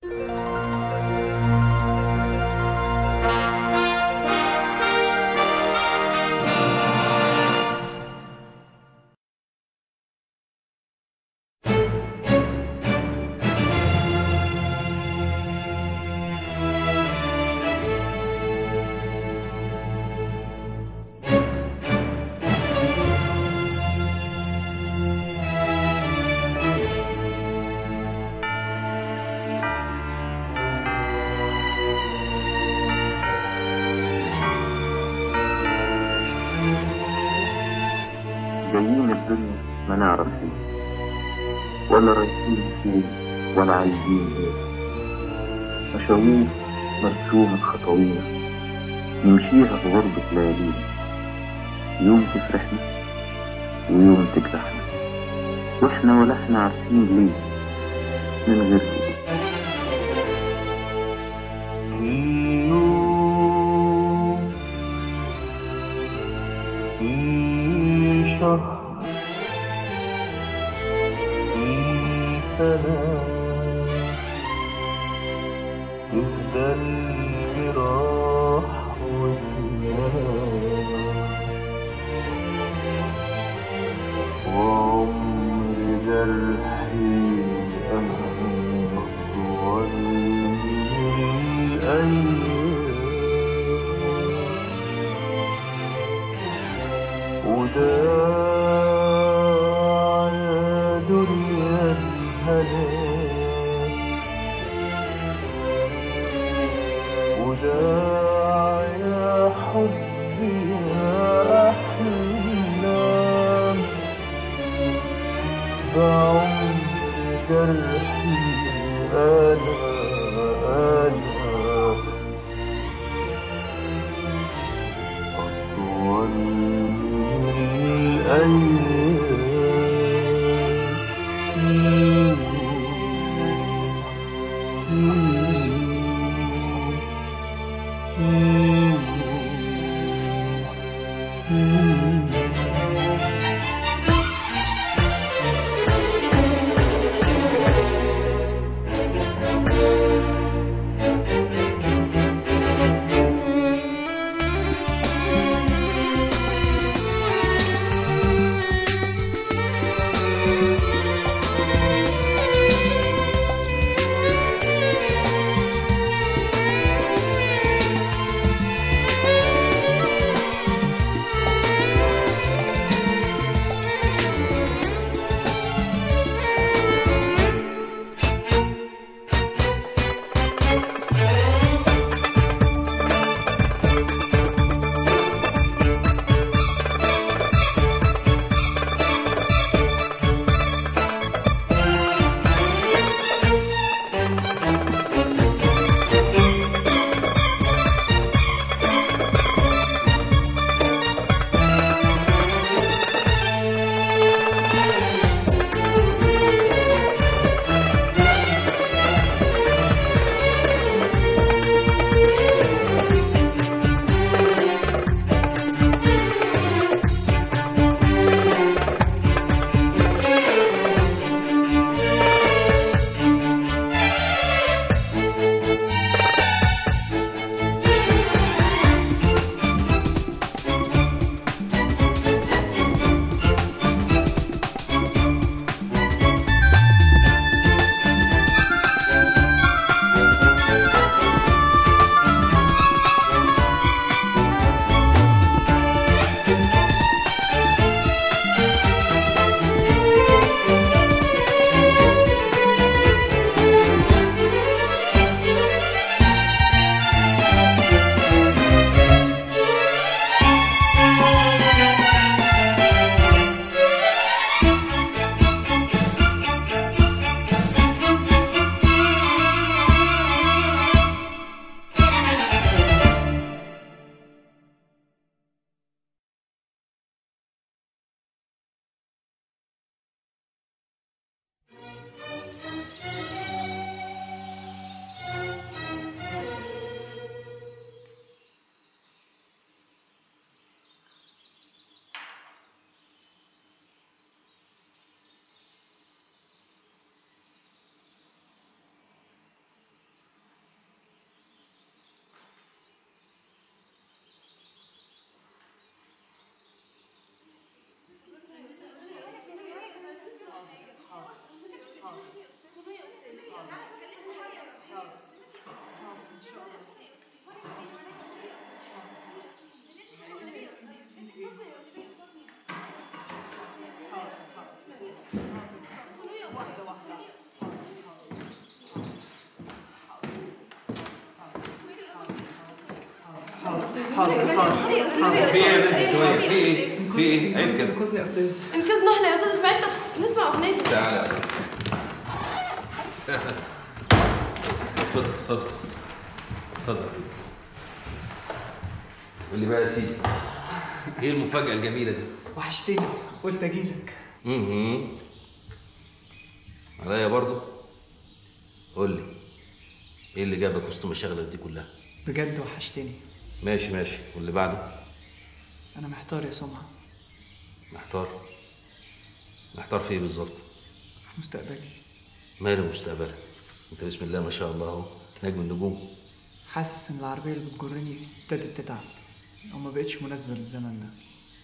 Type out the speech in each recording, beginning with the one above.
جايين الدنيا ما نعرف فيه ولا رايحين فين ولا عايزين ايه، مشاوير مرسومة خطوينا نمشيها في غربة ليالينا، يوم تفرحنا ويوم تجرحنا واحنا ولا احنا عارفين ليه من غير كده. في شهر في سنة تهدى الجراح والنار، وعمر جرحي أنا أطول من الأيام، وداع يا دنيا الهنا، وداع يا حبي يا أحلام، بعمر جرحي أنا أطول في ايه يا بنت شويه؟ في ايه؟ عيب كده. انقذني يا استاذ. انقذنا احنا يا استاذ اسماعيل، نسمع اغنيه. تعالى اتفضل اتفضل اتفضل. قول لي بقى يا سيدي، ايه المفاجأة الجميلة دي؟ وحشتني، قلت اجيلك. عليا برضه؟ قول لي ايه اللي جابك وسط مشاغلك دي كلها؟ بجد وحشتني. ماشي ماشي، واللي بعده؟ انا محتار يا سمعة. محتار في ايه بالظبط؟ في مستقبلي. ماله مستقبلك؟ انت بسم الله ما شاء الله اهو نجم النجوم. حاسس ان العربية اللي بتجرني ابتدت تتعب او ما بقتش مناسبة للزمن ده.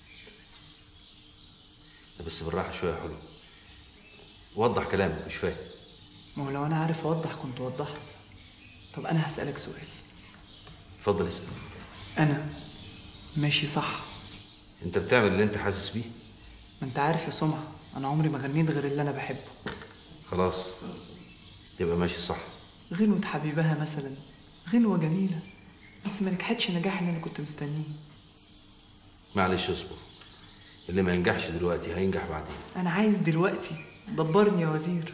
بس بالراحة شوية يا حلو، وضح كلامك، مش فاهم. ما هو لو انا عارف اوضح كنت وضحت. طب انا هسألك سؤال. اتفضل اسأل. انا ماشي صح؟ انت بتعمل اللي انت حاسس بيه؟ ما انت عارف يا سمعة، انا عمري ما غنيت غير اللي انا بحبه. خلاص تبقى ماشي صح. غنوة حبيبها مثلا، غنوة جميلة بس ما نجحتش النجاح اللي انا كنت مستنيه. معلش اصبر، اللي ما ينجحش دلوقتي هينجح بعدين. انا عايز دلوقتي، دبرني يا وزير.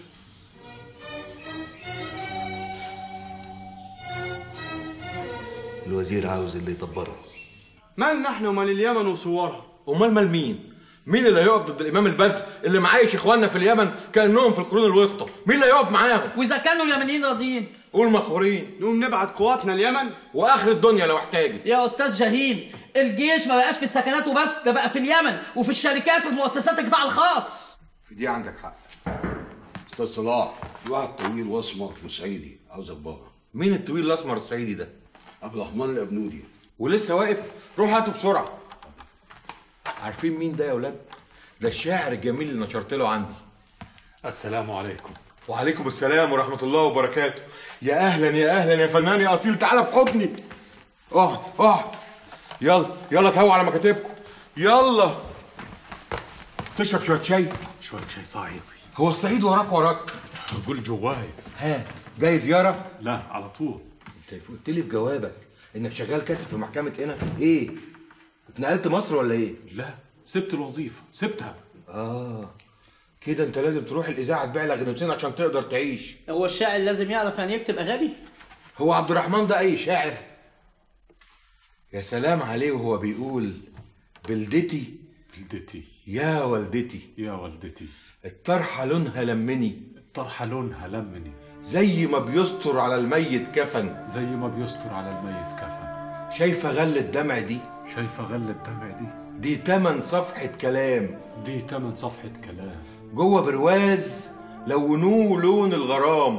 الوزير عاوز اللي يدبره. مالنا احنا ومال اليمن وصورها؟ امال مال مين؟ مين اللي هيقف ضد الامام البدر اللي معايش اخواننا في اليمن كانهم في القرون الوسطى؟ مين اللي هيقف معاهم؟ واذا كانوا اليمنيين راضيين قول مقهورين. نقوم نبعت قواتنا اليمن واخر الدنيا لو احتاجت. يا استاذ جهيل، الجيش ما بقاش في السكنات وبس، ده بقى في اليمن وفي الشركات وفي مؤسسات القطاع الخاص. في دي عندك حق. استاذ صلاح، في واحد طويل واسمر وصعيدي عاوز ابقى. مين الطويل الاسمر الصعيدي ده؟ عبد الرحمن الابنودي. ولسه واقف؟ روح هاته بسرعه. عارفين مين ده يا ولاد؟ ده الشاعر الجميل اللي نشرت له عندي. السلام عليكم. وعليكم السلام ورحمه الله وبركاته. يا اهلا يا اهلا يا فنان يا اصيل، تعالى في حضني. اقعد يلا يلا تهووا على مكاتبكم. يلا تشرب شويه شاي. شويه شاي صعيدي. هو الصعيد وراك؟ قول جواي. ها جاي زياره؟ لا على طول. انت قلت لي في جوابك انك شغال كاتب في محكمه هنا، ايه؟ اتنقلت مصر ولا ايه؟ لا سبت الوظيفه، سبتها. كده انت لازم تروح الاذاعه تبيع لك غنوتين عشان تقدر تعيش. هو الشاعر لازم يعرف يعني يكتب اغاني؟ هو عبد الرحمن ده اي شاعر؟ يا سلام عليه وهو بيقول بلدتي يا والدتي الطرحه لونها لمني، زي ما بيستر على الميت كفن، شايفه غلة الدمع دي؟ دي تمن صفحة كلام، جوه برواز لونوه لون الغرام،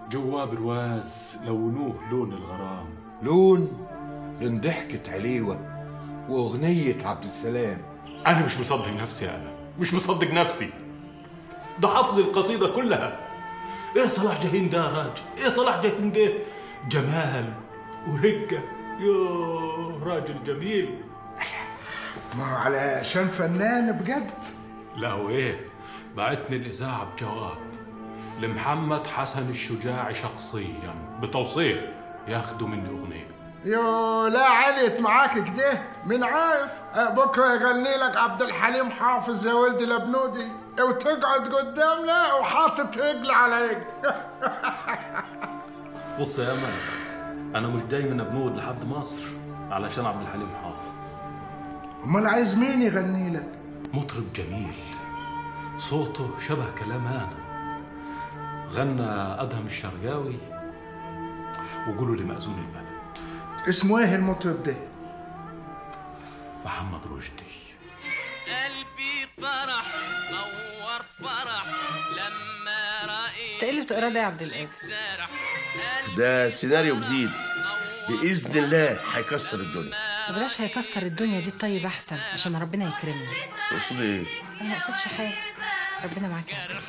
لون ضحكة عليوة وأغنية عبد السلام. انا مش مصدق نفسي، ده حافظ القصيده كلها. ايه صلاح جاهين ده يا راجل؟ ايه صلاح جاهين ده؟ جمال ورقه، يا راجل جميل. ما هو علشان فنان بجد. لا وايه، بعتني الاذاعه بجواب لمحمد حسن الشجاعي شخصيا بتوصيل ياخدوا مني اغنيه. يو لا عليت معاك كده، من عارف بكره يغني لك عبد الحليم حافظ يا ولد الابنودي، وتقعد قدامنا وحاطط رجل على رجل. بص يا امان، انا مش جاي من ابنود لحد مصر علشان عبد الحليم حافظ. امال عايز مين يغني لك؟ مطرب جميل صوته شبه كلام انا، غنى ادهم الشرقاوي وقولوا لي مأذون البدن. اسمه ايه المطرب ده؟ محمد رشدي. قلبي طرح نور فرح لما رأيت. انت ايه اللي بتقراه ده يا عبد القادر؟ ده سيناريو جديد بإذن الله هيكسر الدنيا. بلاش هيكسر الدنيا دي، طيب احسن عشان ربنا يكرمنا. تقصد ايه؟ انا ما اقصدش حاجه، ربنا معاك يا عبد.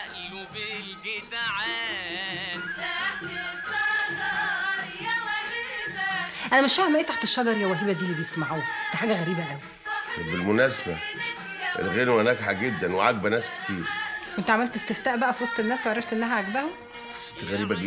انا مش فاهمه ايه تحت الشجر يا وهيبه دي اللي بيسمعوه، ده حاجه غريبه قوي. بالمناسبه الغنوه ناجحه جدا وعاجبه ناس كتير. انت عملت استفتاء بقى في وسط الناس وعرفت انها عاجباهم؟ الست غريبه جدا.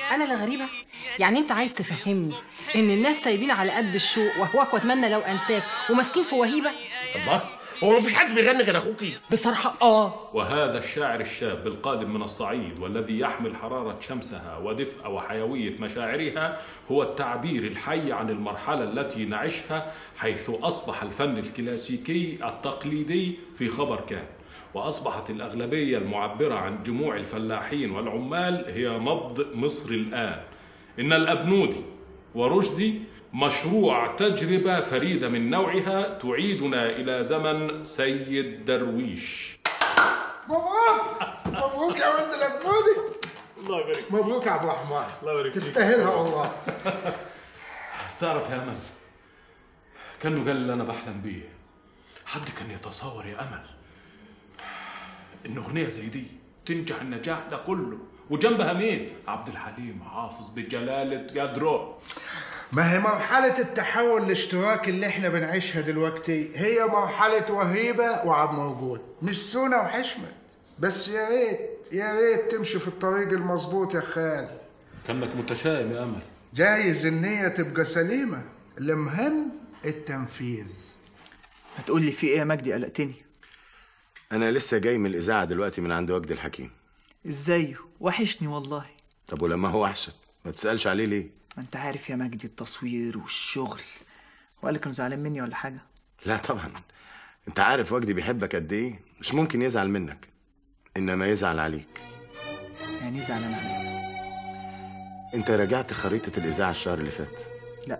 انا اللي غريبه؟ يعني انت عايز تفهمني ان الناس سايبين على قد الشوق وهواك واتمنى لو انساك وماسكين في وهيبه؟ الله، هو مفيش حد بيغني غير اخوكي؟ بصراحه وهذا الشاعر الشاب القادم من الصعيد والذي يحمل حرارة شمسها ودفء وحيوية مشاعرها هو التعبير الحي عن المرحلة التي نعيشها، حيث أصبح الفن الكلاسيكي التقليدي في خبر كان، وأصبحت الأغلبية المعبرة عن جموع الفلاحين والعمال هي نبض مصر الآن. إن الأبنودي ورشدي مشروع تجربة فريدة من نوعها تعيدنا إلى زمن سيد درويش. مبروك مبروك يا ولد الأبنودي. الله يبارك. مبروك يا عبد الرحمن. الله يبارك فيك. تستاهلها والله. تعرف يا أمل، كانه قال اللي أنا بحلم بيه. حد كان يتصور يا أمل إن أغنية زي دي تنجح النجاح ده كله وجنبها مين؟ عبد الحليم حافظ بجلالة قدره. ما هي مرحلة التحول الاشتراكي اللي احنا بنعيشها دلوقتي هي مرحلة وهيبة وعبد موجود، مش سونا وحشمت. بس يا ريت يا ريت تمشي في الطريق المظبوط يا خال. كأنك متشائم يا أمل. جايز النية تبقى سليمة، المهم التنفيذ. هتقول لي في ايه يا مجدي؟ قلقتني. انا لسه جاي من الاذاعه دلوقتي من عند وجدي الحكيم. ازاي؟ وحشني والله. طب ولما هو وحشك ما بتسالش عليه ليه؟ ما انت عارف يا مجدي التصوير والشغل. وقال كانوا زعلان مني ولا حاجه؟ لا طبعا، انت عارف وجدي بيحبك قد ايه، مش ممكن يزعل منك، انما يزعل عليك. يعني يزعل انا عليك؟ انت راجعت خريطه الاذاعه الشهر اللي فات؟ لا.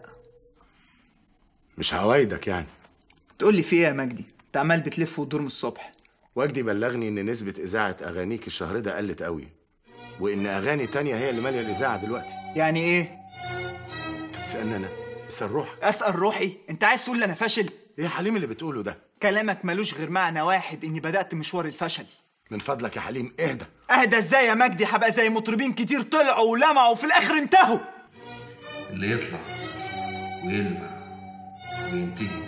مش هوايدك يعني. تقول لي في ايه يا مجدي؟ انت عمال بتلف وتدور من الصبح. وجدي بلغني ان نسبه اذاعه اغانيك الشهر ده قلت قوي، وان اغاني تانية هي اللي ماليه الاذاعه دلوقتي. يعني ايه؟ تسالني انا؟ اسال روحك. اسال روحي؟ انت عايز تقول لي انا فاشل؟ ايه يا حليم اللي بتقوله ده؟ كلامك ملوش غير معنى واحد، اني بدات مشوار الفشل. من فضلك يا حليم اهدى. اهدى ازاي يا مجدي؟ هبقى زي مطربين كتير طلعوا ولمعوا وفي الاخر انتهوا. اللي يطلع ويلمع وينتهي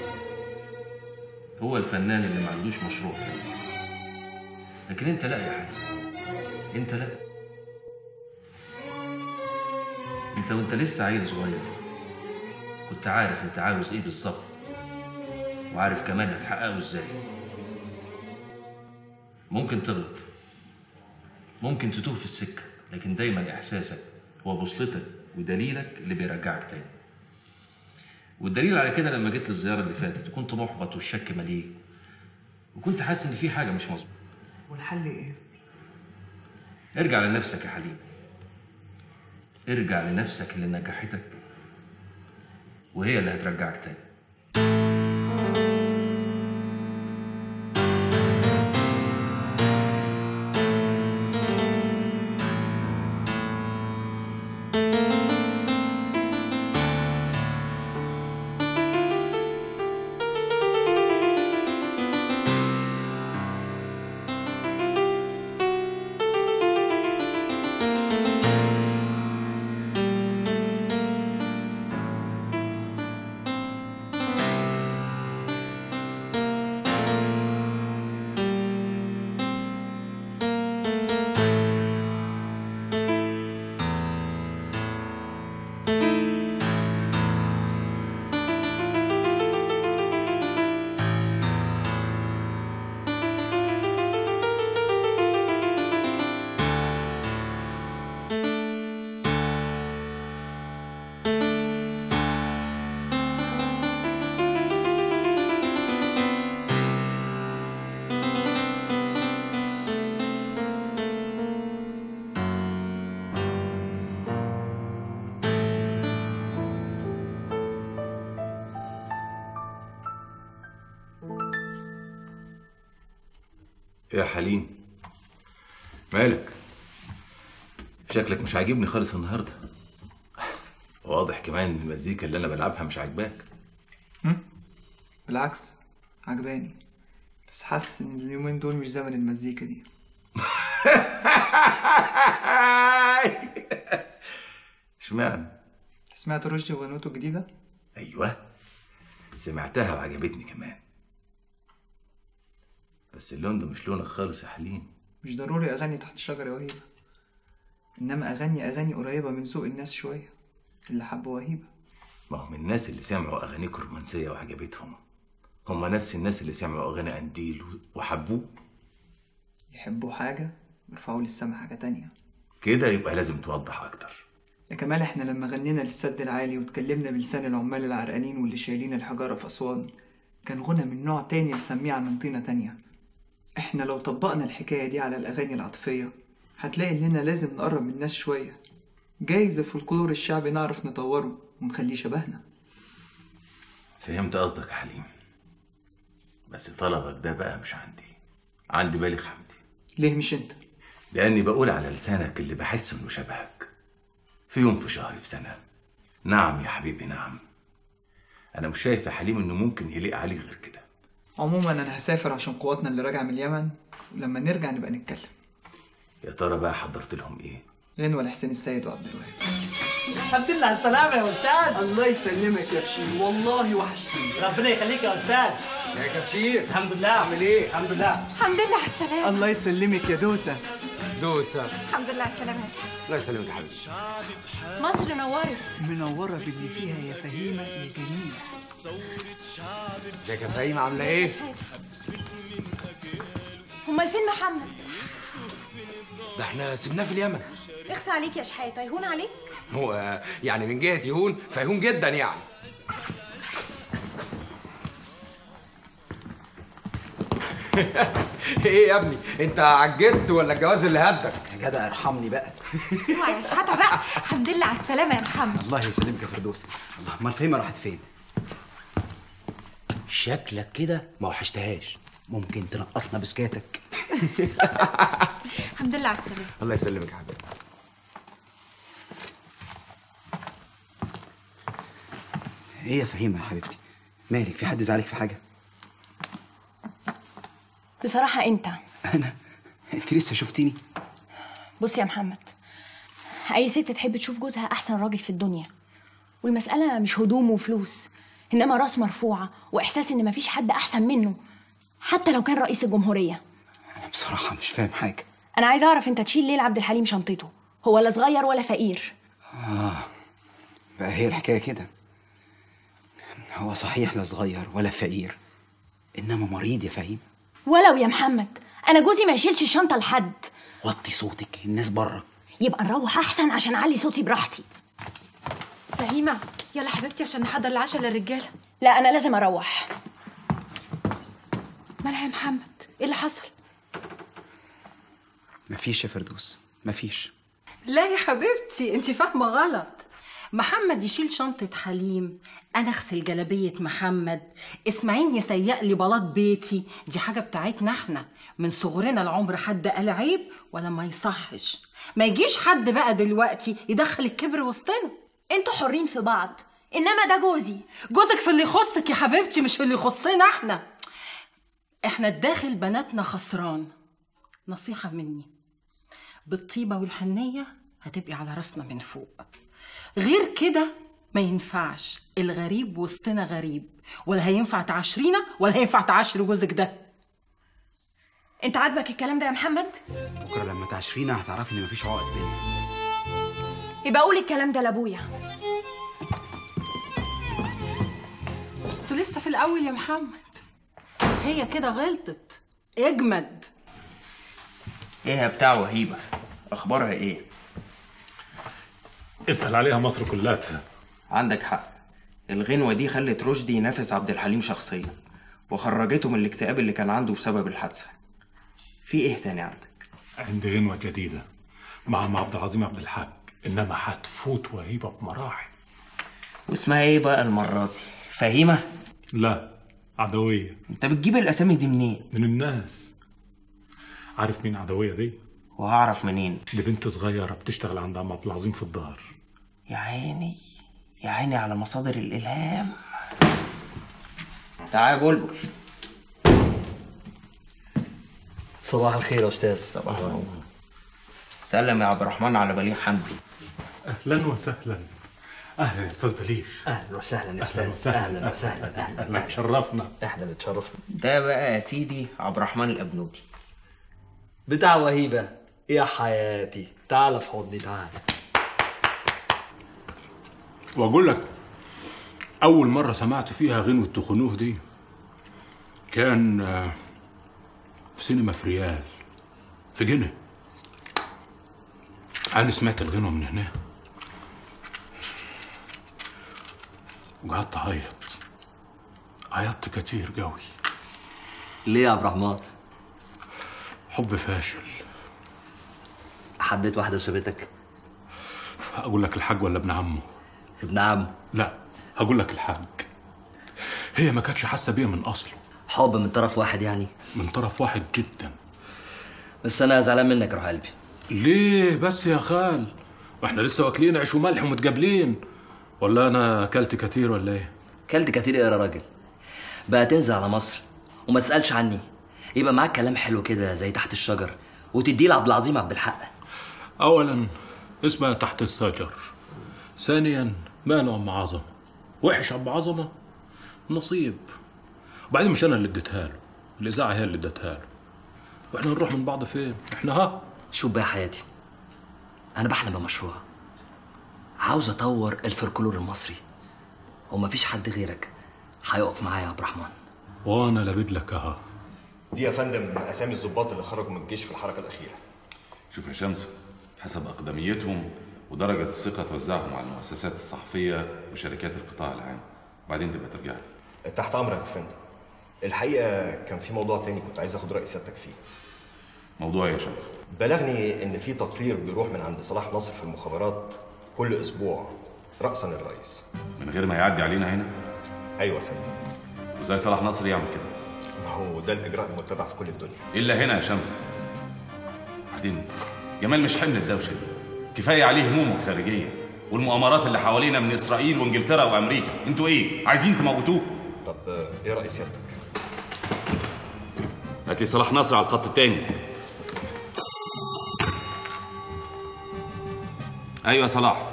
هو الفنان اللي ما عندوش مشروع فني. لكن انت لا يا حبيبي، انت لا. انت وانت لسه عيل صغير كنت عارف انت عاوز ايه بالظبط، وعارف كمان هتحققه ازاي. ممكن تغلط، ممكن تتوه في السكه، لكن دايما احساسك هو بوصلتك ودليلك اللي بيرجعك تاني. والدليل على كده لما جيت لي الزياره اللي فاتت وكنت محبط والشك مليء، وكنت حاسس ان في حاجه مش مظبوطه. والحل ايه؟ ارجع لنفسك يا حليم، ارجع لنفسك اللي نجحتك وهي اللي هترجعك تاني. يا حليم مالك؟ شكلك مش عاجبني خالص النهارده. واضح كمان ان المزيكا اللي انا بلعبها مش عاجباك. بالعكس عجباني، بس حاسس ان اليومين دول مش زمن المزيكا دي. اشمعنى؟ سمعت رشدي وغنوته الجديدة؟ ايوه سمعتها وعجبتني كمان، بس اللون ده مش لونك خالص يا حليم. مش ضروري اغني تحت الشجرة يا وهيبة. انما اغاني قريبه من ذوق الناس شويه اللي حبوا وهيبه. ما هم الناس اللي سمعوا اغانيك الرومانسيه وعجبتهم هم نفس الناس اللي سمعوا اغاني قنديل وحبوه. يحبوا حاجه ويرفعوا للسما حاجه تانية. كده يبقى لازم توضح اكتر. يا كمال احنا لما غنينا للسد العالي واتكلمنا بلسان العمال العرقانين واللي شايلين الحجاره في اسوان كان غنى من نوع تاني لسميعه من طينه تانية. احنا لو طبقنا الحكايه دي على الاغاني العاطفيه هتلاقي اننا لازم نقرب من الناس شويه. جايز الفولكلور الشعبي نعرف نطوره ونخليه شبهنا. فهمت قصدك يا حليم، بس طلبك ده بقى مش عندي بليغ حمدي. ليه مش انت؟ لاني بقول على لسانك اللي بحس انه شبهك في يوم في شهر في سنه. نعم يا حبيبي نعم. انا مش شايف يا حليم انه ممكن يليق عليك غير كده. عموما انا هسافر عشان قواتنا اللي راجعه من اليمن، ولما نرجع نبقى نتكلم. يا ترى بقى حضرت لهم ايه؟ غنوة لحسين السيد وعبد الوهاب. الحمد لله على السلامة يا أستاذ. الله يسلمك يا بشير، والله وحشتني. ربنا يخليك يا أستاذ. ازيك يا بشير؟ الحمد لله. عامل إيه؟ الحمد لله. الحمد لله على السلامة. الله يسلمك يا دوسة. الحمد لله على السلامة يا شيخ. الله يسلمك يا حبيبي. مصر نورت. منورة باللي فيها يا فهيمة يا جميلة. ازيك يا فهيمة عاملة إيه؟ أمال فين محمد؟ ده احنا سيبناه في اليمن. اخسى عليك يا شحاتة، يهون عليك؟ هو يعني من جهة يهون فيهون جدا يعني. ايه يا ابني انت عجزت ولا الجواز اللي هدك؟ يا جدع ارحمني بقى. اوعى يا شحاتة بقى. الحمد لله على السلامة يا محمد. الله يسلمك يا فردوس. الله امال فهيمة راحت فين؟ شكلك كده ما وحشتهاش، ممكن تنقطنا بسكاتك. الحمد لله على السلامة. الله يسلمك يا حبيبي. ايه يا فهيمة يا حبيبتي؟ مالك؟ في حد زعلك في حاجة؟ بصراحة انت. انا؟ انت لسه شفتيني؟ بص يا محمد، اي ست تحب تشوف جوزها احسن راجل في الدنيا، والمسألة مش هدوم وفلوس، انما راس مرفوعة واحساس ان مفيش حد احسن منه حتى لو كان رئيس الجمهورية. انا بصراحة مش فاهم حاجة. انا عايز اعرف انت تشيل ليه لعبد الحليم شنطته؟ هو لا صغير ولا فقير. بقى هي الحكاية كده. هو صحيح لا صغير ولا فقير، انما مريض يا فهيم. ولو يا محمد انا جوزي ما يشيلش الشنطة لحد. وطي صوتك، الناس بره. يبقى نروح احسن عشان اعلي صوتي براحتي. فهيمة يلا حبيبتي عشان نحضر العشاء للرجالة. لا انا لازم اروح. مالها يا محمد؟ ايه اللي حصل؟ مفيش يا فردوس، مفيش. لا يا حبيبتي انت فاهمه غلط. محمد يشيل شنطه حليم، انا اغسل جلابيه محمد، اسماعيل يسيق لي بلاط بيتي، دي حاجه بتاعتنا احنا من صغرنا. العمر حد قال عيب ولا ما يصحش. ما يجيش حد بقى دلوقتي يدخل الكبر وسطنا. انتوا حرين في بعض، انما ده جوزي. جوزك في اللي يخصك يا حبيبتي مش في اللي يخصنا احنا الداخل بناتنا خسران. نصيحه مني، بالطيبه والحنيه هتبقي على راسنا من فوق، غير كده ما ينفعش. الغريب وسطنا غريب، ولا هينفع تعاشرينا ولا هينفع تعاشري جوزك ده. انت عاجبك الكلام ده يا محمد؟ بكره لما تعاشرينا هتعرفي ان مفيش عقد بينا. يبقى قولي الكلام ده لابويا. انتوا لسه في الاول يا محمد. هي كده غلطت، اجمد. ايه يا بتاع وهيبة، اخبارها ايه؟ اسأل عليها مصر كلها. عندك حق، الغنوة دي خلت رشدي ينافس عبد الحليم شخصيا وخرجته من الاكتئاب اللي كان عنده بسبب الحادثة. في ايه تاني عندك؟ عندي غنوة جديدة مع عبد العظيم عبد الحاج، انما هتفوت وهيبة بمراحل. واسمها ايه بقى المرة دي؟ فهيمة؟ لا، عدوية. انت بتجيب الاسامي دي منين؟ من الناس. عارف مين عدوية دي؟ وهعرف منين؟ دي بنت صغيرة بتشتغل عند عم عبد العظيم في الدار. يا عيني يا عيني على مصادر الالهام. تعال يا بلبل. صباح الخير يا استاذ. صباح النور. سلم يا عبد الرحمن على بليغ حمدي. اهلا وسهلا. اهلا يا استاذ بليغ. اهلا وسهلا يا استاذ. اهلا وسهلا. اهلا تشرفنا. احنا بتشرفنا. ده بقى يا سيدي عبد الرحمن الابنودي بتاع وهيبة يا حياتي. تعال في حضني تعال. واقول لك اول مره سمعت فيها غنوه تخنوه دي كان في سينما فريال في جنة. انا سمعت الغنوه من هنا وقعدت عيطت كتير قوي. ليه يا عبد الرحمن؟ حب فاشل. حبيت واحده وسابتك؟ اقول لك الحاج ولا ابن عمه؟ ابن عمه. لا هقول لك الحاج. هي ما كانتش حاسه بيا من اصله. حب من طرف واحد يعني؟ من طرف واحد جدا. بس انا زعلان منك يا روح قلبي. ليه بس يا خال؟ واحنا لسه واكلين عيش وملح ومتقابلين؟ ولا انا اكلت كتير ولا ايه؟ اكلت كتير ايه يا راجل؟ بقى تنزل على مصر وما تسالش عني، يبقى معاك كلام حلو كده زي تحت الشجر وتديه لعبد العظيم عبد الحق. اولا اسمها تحت الشجر، ثانيا ماله ام عظمه، وحش ام عظمه نصيب. وبعدين مش انا اللي اديتها له، الاذاعه هي اللي اديتها له. واحنا نروح من بعض فين؟ احنا شوف بقى حياتي، انا بحلم بمشروع عاوز اطور الفولكلور المصري ومفيش حد غيرك هيقف معايا يا عبد الرحمن. وانا لابد لك دي يا فندم اسامي الضباط اللي خرجوا من الجيش في الحركه الاخيره. شوف يا شمس، حسب اقدميتهم ودرجه الثقه توزعهم على المؤسسات الصحفيه وشركات القطاع العام، وبعدين تبقى ترجع لي. تحت امرك يا فندم. الحقيقه كان في موضوع تاني كنت عايز اخد راي سيادتك فيه. موضوع يا شمس؟ بلغني ان في تقرير بيروح من عند صلاح نصر في المخابرات كل اسبوع رأسا الرئيس. من غير ما يعدي علينا هنا؟ ايوه يا فندم. وازاي صلاح نصر يعمل كده؟ ما هو ده الاجراء المتبع في كل الدنيا. الا هنا يا شمس. بعدين جمال مش حمل الدوشه دي، كفايه عليه همومه الخارجيه والمؤامرات اللي حوالينا من اسرائيل وانجلترا وامريكا. انتوا ايه عايزين تموتوه؟ طب ايه راي سيادتك؟ هات لي صلاح نصر على الخط التاني. ايوه يا صلاح.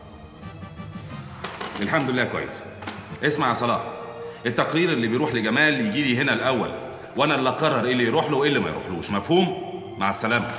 الحمد لله كويس. اسمع يا صلاح، التقرير اللي بيروح لجمال يجي لي هنا الاول، وانا اللي اقرر ايه اللي يروح له وايه اللي ما يروحلوش. مفهوم؟ مع السلامه.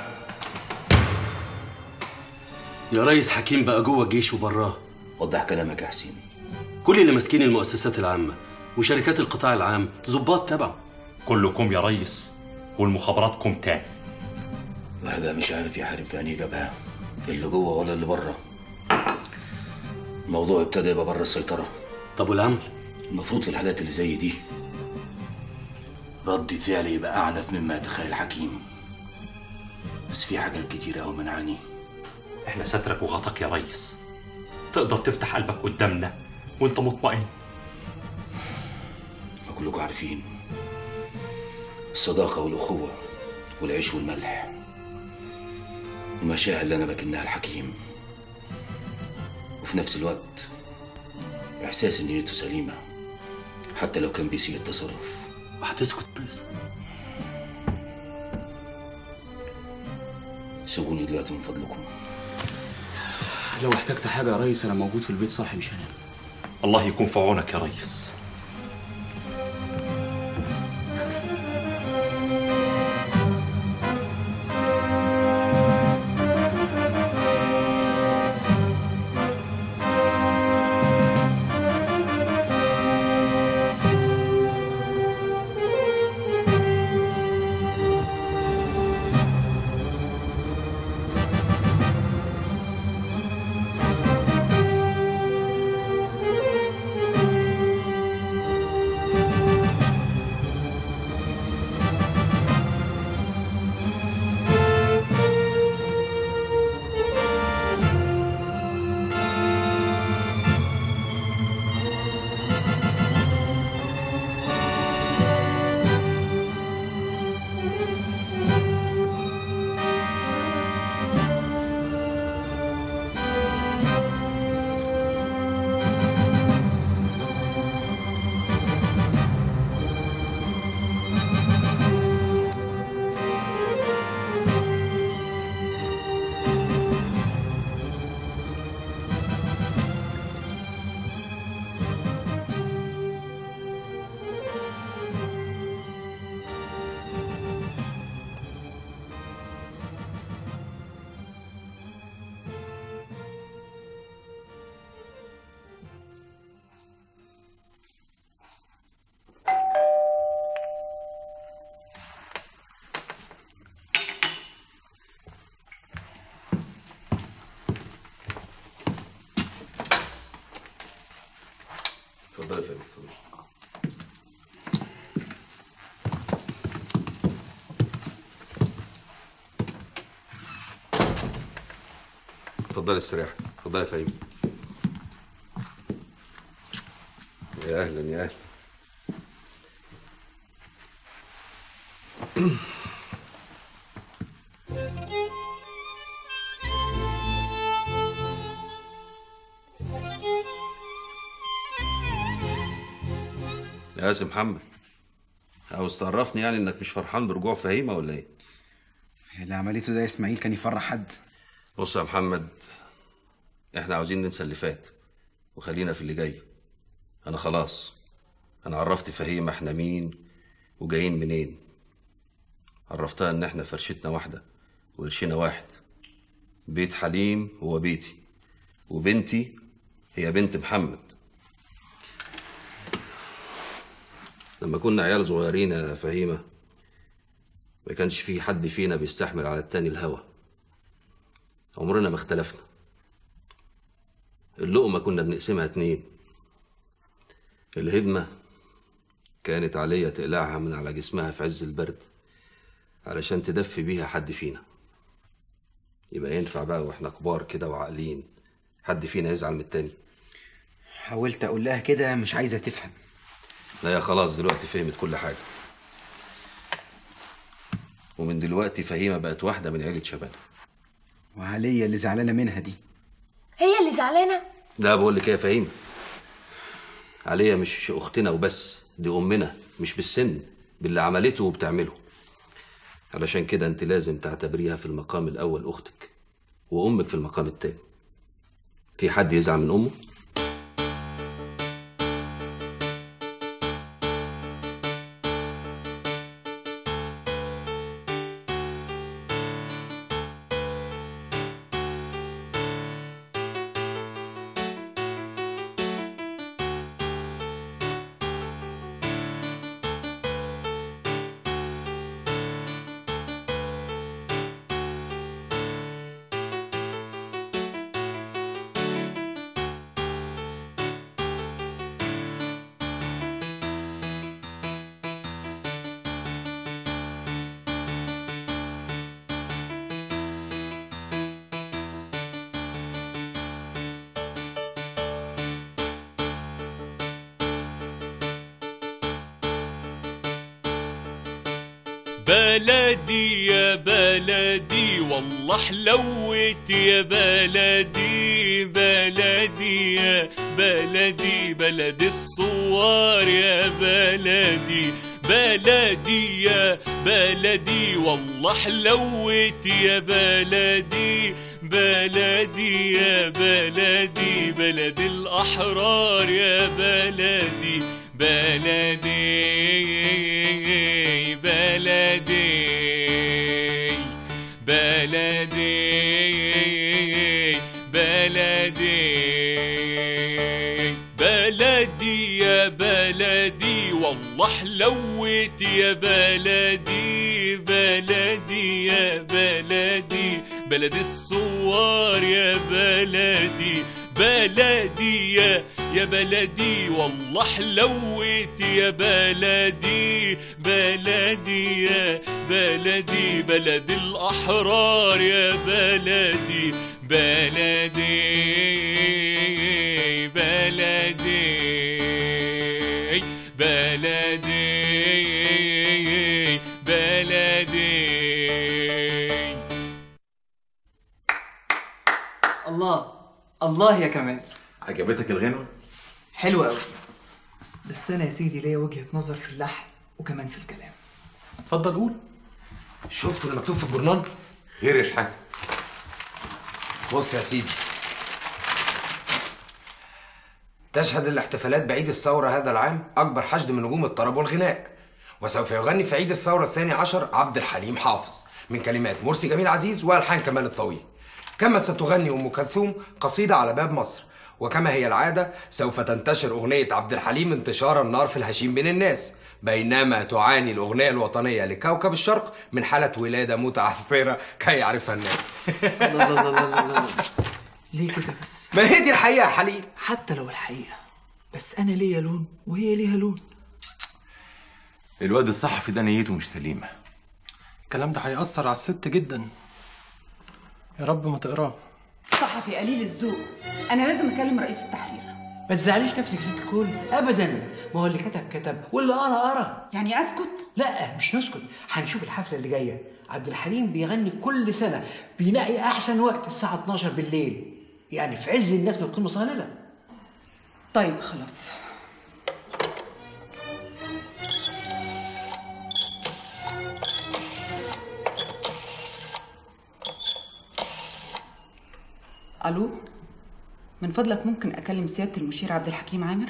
يا ريس حكيم بقى جوه الجيش وبراه. وضح كلامك يا حسين. كل اللي ماسكين المؤسسات العامه وشركات القطاع العام ضباط تبعه. كلكم يا ريس والمخابراتكم تاني. وهبقى مش عارف يحارب في انهي جبهه، اللي جوه ولا اللي بره. الموضوع ابتدى يبقى بره السيطره. طب والعمل؟ المفروض في الحالات اللي زي دي رد فعل يبقى اعنف مما يتخيل حكيم. بس في حاجات كتيره قوي منعاني. احنا سترك وغطاك يا ريس، تقدر تفتح قلبك قدامنا وانت مطمئن. ما كلكم عارفين الصداقه والاخوه والعيش والملح والمشاعر اللي انا بكنها الحكيم، وفي نفس الوقت احساس ان نيته سليمه حتى لو كان بيسيء التصرف. وهتسكت بس؟ سيبوني دلوقتي من فضلكم. لو احتجت حاجه يا ريس انا موجود في البيت صاحي مش هنام. الله يكون في عونك يا ريس. اتفضل يا فندم اتفضل. اتفضل استريح. اتفضل يا فهيم. يا اهلا يا اهلا. يا سي محمد، عاوز تعرفني يعني انك مش فرحان برجوع فهيمه ولا ايه؟ اللي عملته ده يا اسماعيل كان يفرح حد؟ بص يا محمد، احنا عاوزين ننسى اللي فات وخلينا في اللي جاي. انا خلاص، انا عرفت فهيمه احنا مين وجايين منين. عرفتها ان احنا فرشتنا واحده وقرشنا واحد. بيت حليم هو بيتي، وبنتي هي بنت محمد. لما كنا عيال صغيرين يا فهيمه ما كانش في حد فينا بيستحمل على التاني الهوى. عمرنا ما اختلفنا. اللقمه كنا بنقسمها 2. الهدمه كانت عليا تقلعها من على جسمها في عز البرد علشان تدفي بيها حد فينا. يبقى ينفع بقى واحنا كبار كده وعاقلين حد فينا يزعل من التاني؟ حاولت اقول لها كده مش عايزه تفهم. لا يا خلاص دلوقتي فهمت كل حاجه. ومن دلوقتي فهيمه بقت واحده من عيله شبانه. وعليا اللي زعلانه منها دي. هي اللي زعلانه؟ لا بقول لك ايه يا فهيمه، عليا مش اختنا وبس، دي امنا، مش بالسن، باللي عملته وبتعمله. علشان كده انت لازم تعتبريها في المقام الاول اختك، وامك في المقام التاني. في حد يزعل من امه؟ بلدي يا بلدي والله حلوت يا بلدي، بلدي يا بلدي بلد الصوار يا بلدي، بلدي يا بلدي والله حلوت يا بلدي، بلدي يا بلدي بلد الأحرار يا بلدي، بلدي بلدي بلدي بلدي بلدي يا بلدي والله حلوت يا بلدي، بلدي يا بلدي بلد الصوار يا بلدي، بلدي يا بلدي والله حلوت يا بلدي، بلدي يا بلدي بلد الأحرار يا بلدي، بلدي بلدي بلدي بلدي. الله الله يا كمال، عجبتك الغنوة؟ حلوة قوي. بس انا يا سيدي ليا وجهة نظر في اللحن وكمان في الكلام. اتفضل قول. شفتوا اللي مكتوب في الجورنال؟ خير يا شحاتة. بص يا سيدي، تشهد الاحتفالات بعيد الثورة هذا العام أكبر حشد من نجوم الطرب والغناء، وسوف يغني في عيد الثورة 12 عبد الحليم حافظ من كلمات مرسي جميل عزيز وألحان كمال الطويل. كما ستغني أم كلثوم قصيدة على باب مصر، وكما هي العادة سوف تنتشر أغنية عبد الحليم انتشار النار في الهشيم بين الناس، بينما تعاني الأغنية الوطنية لكوكب الشرق من حالة ولادة متعثرة كي يعرفها الناس. لا لا لا لا لا لا. ليه كده بس؟ ما هي دي الحقيقة يا حليم. حتى لو الحقيقة بس انا ليا لون وهي ليها لون. الواد الصحفي ده نيته مش سليمه. الكلام ده هيأثر على الست جدا. يا رب ما تقراه. صحفي قليل الذوق، انا لازم اكلم رئيس التحرير. ما تزعليش نفسك يا ست الكل ابدا، ما هو اللي كتب واللي قرا. يعني اسكت؟ لا مش نسكت، هنشوف الحفله اللي جايه. عبد الحليم بيغني كل سنه، بينقي احسن وقت الساعه 12 بالليل، يعني في عز الناس ما بتكون مصهلله. طيب خلاص. الو، من فضلك ممكن اكلم سياده المشير عبد الحكيم عامر؟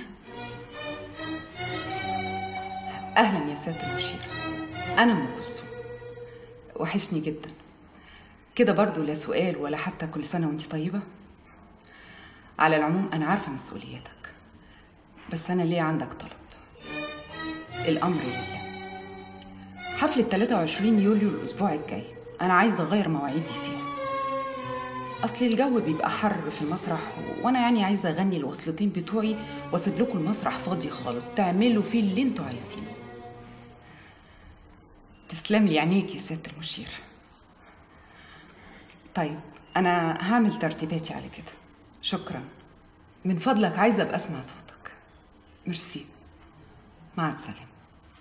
اهلا يا سياده المشير، انا ام كلثوم، وحشني جدا كده. برضو لا سؤال ولا حتى كل سنه وانت طيبه. على العموم انا عارفه مسؤولياتك، بس انا ليه عندك طلب. الامر لله. حفله 23 يوليو الاسبوع الجاي انا عايزه اغير مواعيدي فيها، اصل الجو بيبقى حر في المسرح، وانا يعني عايزه اغني الوصلتين بتوعي واسيب لكم المسرح فاضي خالص تعملوا فيه اللي انتوا عايزينه. تسلم لي عينيك يا سياده المشير. طيب انا هعمل ترتيباتي على كده. شكرا. من فضلك عايزه ابقى اسمع صوتك. ميرسي، مع السلامه.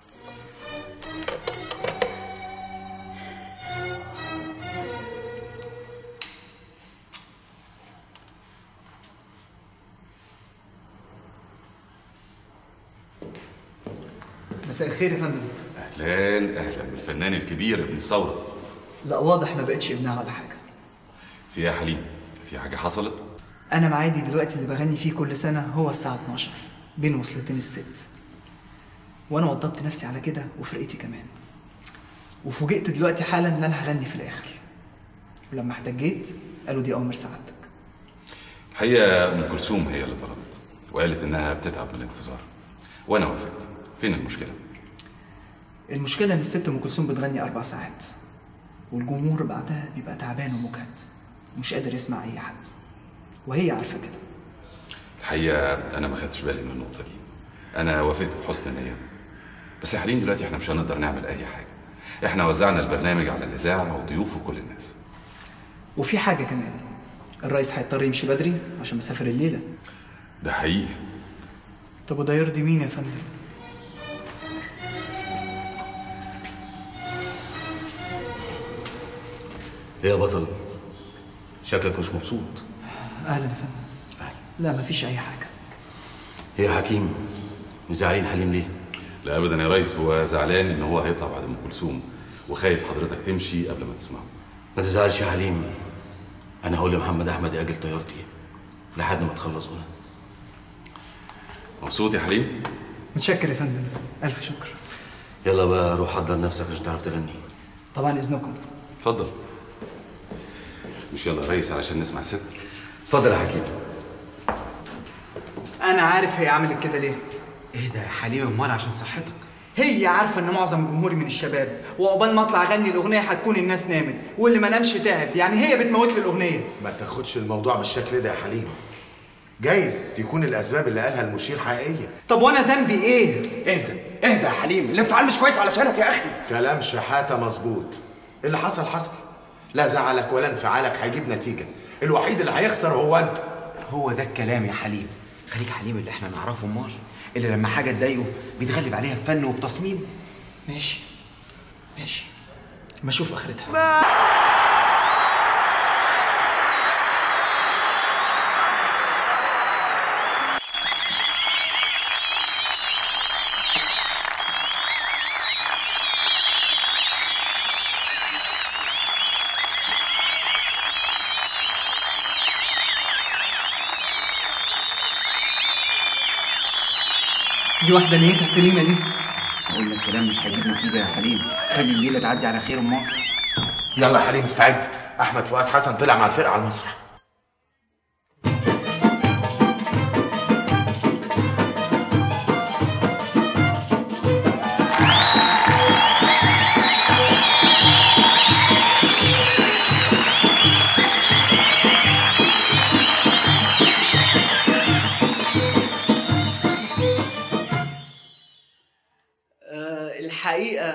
مساء الخير يا فندم. اهلا اهلا بالفنان الكبير ابن الثوره. لا واضح ما بقتش ابنها ولا حاجه. في يا حليم، في حاجه حصلت؟ انا ميعادي دلوقتي اللي بغني فيه كل سنه هو الساعه 12 بين وصلتين الست، وانا وضبت نفسي على كده وفرقتي كمان، وفوجئت دلوقتي حالا ان انا هغني في الاخر، ولما احتجيت قالوا دي اوامر سعادتك. الحقيقه ام كلثوم هي اللي طلبت وقالت انها بتتعب من الانتظار وانا وافقت. فين المشكله؟ المشكله ان الست ام كلثوم بتغني 4 ساعات، والجمهور بعدها بيبقى تعبان ومجهد ومش قادر يسمع اي حد، وهي عارفه كده. الحقيقه انا ما خدتش بالي من النقطه دي. انا وافقت بحسن نيه، بس يا حليم دلوقتي احنا مش هنقدر نعمل اي حاجه. احنا وزعنا البرنامج على الاذاعه والضيوف وكل الناس. وفي حاجه كمان، الرئيس هيضطر يمشي بدري عشان مسافر الليله. ده حقيقي. طب وده يرضي مين يا فندم؟ ايه يا بطل؟ شكلك مش مبسوط. اهلا يا فندم. لا مفيش اي حاجه. ايه يا حكيم، مزعلين حليم ليه؟ لا ابدا يا ريس، هو زعلان ان هو هيطلع بعد ام كلثوم وخايف حضرتك تمشي قبل ما تسمعه. ما تزعلش يا حليم، انا هقول لمحمد احمد ياجل طيارتي لحد ما تخلص هنا. مبسوط يا حليم؟ متشكر يا فندم، الف شكر. يلا بقى روح حضر نفسك عشان تعرف تغني. طبعا اذنكم. اتفضل. مش يلا يا ريس علشان نسمع الست؟ اتفضل يا حكيم. انا عارف هي عملت كده ليه. ايه ده يا حليم؟ امال عشان صحتك. هي عارفه ان معظم جمهوري من الشباب، وعقبال ما اطلع اغني الاغنيه هتكون الناس نامت، واللي ما نامش تعب، يعني هي بتموت لي الاغنيه. ما تاخدش الموضوع بالشكل ده يا حليم، جايز تكون الاسباب اللي قالها المشير حقيقيه. طب وانا ذنبي ايه؟ اهدى اهدى يا حليم، الانفعال مش كويس علشانك يا اخي. كلام شحاته مظبوط، اللي حصل حصل، لا زعلك ولا انفعالك هيجيب نتيجه، الوحيد اللي هيخسر هو انت. هو ده الكلام يا حليم، خليك حليم اللي احنا نعرفه امال، اللي لما حاجه تضايقه بيتغلب عليها بفن وبتصميم. ماشي ماشي، ما اشوف اخرتها. دي واحدة نيتها سليمة دي. اقول لك كلام مش هيجيب نتيجة يا حليم، خلي الليلة تعدي على خير امال. يلا يا حليم استعد، احمد فؤاد حسن طلع مع الفرقة على المسرح.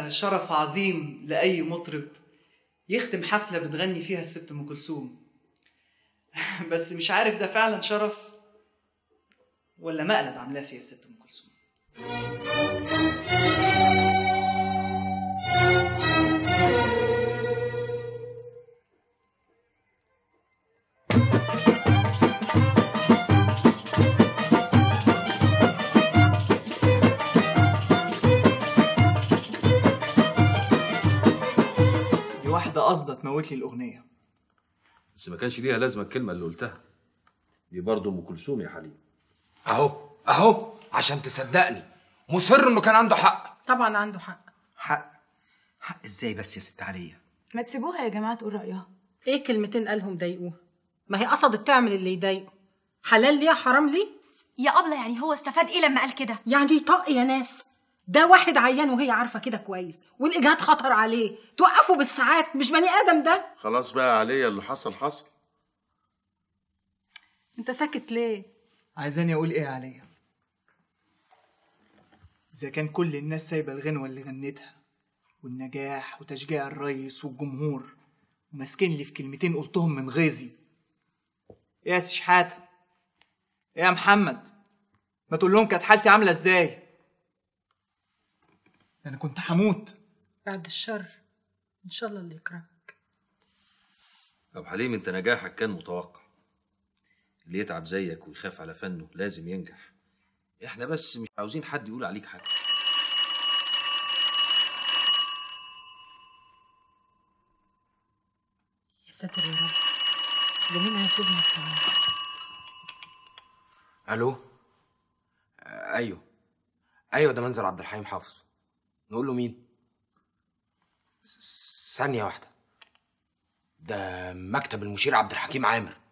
الحقيقة شرف عظيم لأي مطرب يختم حفلة بتغني فيها الست أم كلثوم. بس مش عارف ده فعلا شرف ولا مقلب عاملاه فيها الست أم كلثوم. دي واحدة قصدة تموت لي الأغنية. بس ما كانش ليها لازمه الكلمه اللي قلتها دي، برضه ام كلثوم يا حليم. اهو عشان تصدقني مصر انه كان عنده حق. طبعا عنده حق. حق ازاي بس يا ست عليا؟ ما تسيبوها يا جماعه تقول رايها. ايه كلمتين قالهم ضايقوها؟ ما هي قصدت تعمل اللي يضايقه. حلال ليه حرام ليه؟ يا أبلة يعني هو استفاد ايه لما قال كده؟ يعني طق يا ناس، ده واحد عيان وهي عارفه كده كويس، والاجهاد خطر عليه، توقفه بالساعات، مش بني ادم ده. خلاص بقى عليا، اللي حصل حصل. انت ساكت ليه؟ عايزاني أقول إيه عليا؟ إذا كان كل الناس سايبة الغنوة اللي غنتها والنجاح وتشجيع الريس والجمهور وماسكين لي في كلمتين قلتهم من غيظي. إيه يا شحاتة؟ إيه يا محمد؟ ما تقول لهم كانت حالتي عاملة إزاي؟ أنا كنت هموت. بعد الشر، إن شاء الله اللي يكرهك. طب حليم، انت نجاحك كان متوقع. اللي يتعب زيك ويخاف على فنه لازم ينجح. احنا بس مش عاوزين حد يقول عليك حاجه. يا ساتر يا رب، جميل هيطلب من السلامة. الو. ايوه ده منزل عبد الحليم حافظ. نقول له مين؟ ثانيه واحده. ده مكتب المشير عبد الحكيم عامر.